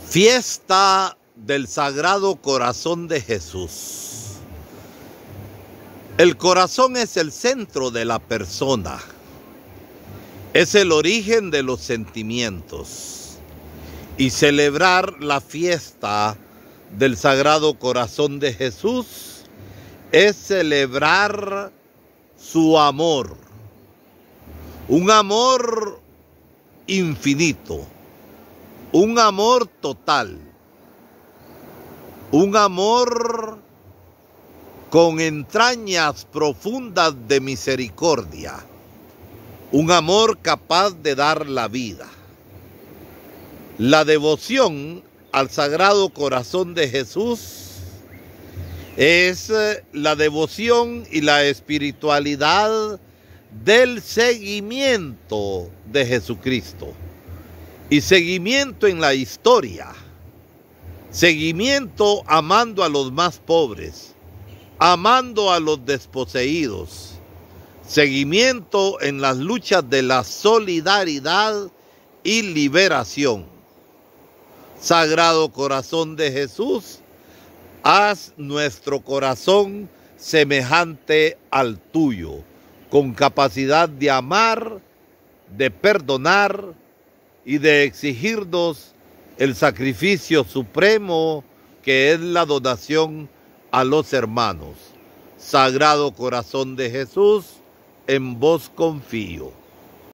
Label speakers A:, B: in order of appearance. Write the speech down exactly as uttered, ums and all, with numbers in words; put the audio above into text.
A: Fiesta del Sagrado Corazón de Jesús. El corazón es el centro de la persona. Es el origen de los sentimientos. Y celebrar la fiesta del Sagrado Corazón de Jesús es celebrar su amor. Un amor infinito. Un amor total, un amor con entrañas profundas de misericordia, un amor capaz de dar la vida. La devoción al Sagrado Corazón de Jesús es la devoción y la espiritualidad del seguimiento de Jesucristo. Y seguimiento en la historia, seguimiento amando a los más pobres, amando a los desposeídos, seguimiento en las luchas de la solidaridad y liberación. Sagrado Corazón de Jesús, haz nuestro corazón semejante al tuyo, con capacidad de amar, de perdonar, y de exigirnos el sacrificio supremo que es la donación a los hermanos. Sagrado Corazón de Jesús, en vos confío.